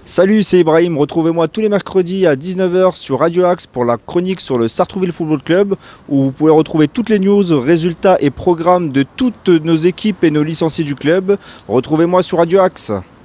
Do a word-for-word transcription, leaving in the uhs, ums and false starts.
Salut, c'est Ibrahim. Retrouvez-moi tous les mercredis à dix-neuf heures sur Radio Axe pour la chronique sur le Sartrouville Football Club, où vous pouvez retrouver toutes les news, résultats et programmes de toutes nos équipes et nos licenciés du club. Retrouvez-moi sur Radio Axe.